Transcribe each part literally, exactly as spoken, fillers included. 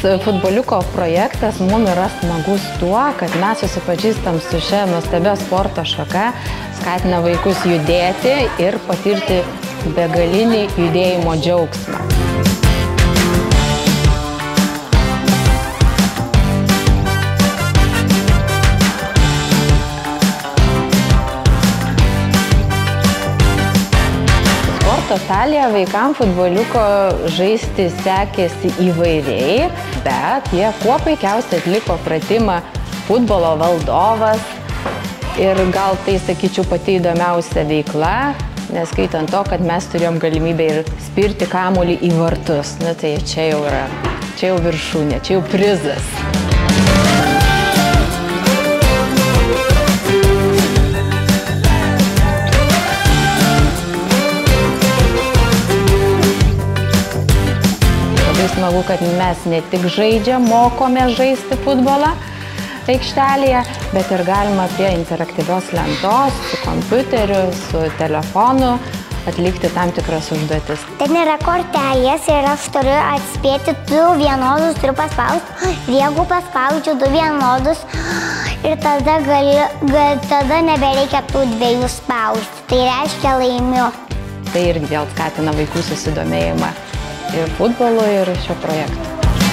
futboliuko projektas mums yra smagus tuo, kad mes susipažįstam su šia nuostabia sporto šaka, skatina vaikus judėti ir patirti begalinį judėjimo džiaugsmą. Sporto salėje vaikams futboliuko žaisti sekėsi įvairiai, bet jie kuo puikiausiai atliko pratimą futbolo valdovas ir gal tai, sakyčiau, pati įdomiausia veikla, neskaitant to, kad mes turėjom galimybę ir spirti kamuolį į vartus. Na tai čia jau yra, čia jau viršūnė, čia jau prizas. Smagu, kad mes ne tik žaidžiam, mokome žaisti futbolą aikštelėje, bet ir galima prie interaktyvios lentos, su kompiuteriu, su telefonu atlikti tam tikras užduotis. Ten yra kortelės ir aš turiu atspėti du vienodus, turiu paspausti. Jeigu paspaudžiu du vienodus, ir tada, gali, gal, tada nebereikia tų dviejų spausti. Tai reiškia laimiu. Tai irgi vėl skatina vaikų susidomėjimą ir futbolo, ir šio projekto.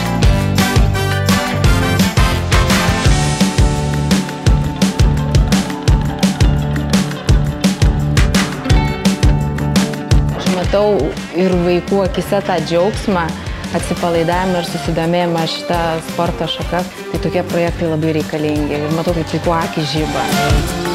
Aš matau ir vaikų akise tą džiaugsmą, atsipalaidavimą ir susidomėjimą šitą sporto šaką. Tai tokie projektai labai reikalingi ir matau, kaip vaikų akys žiba.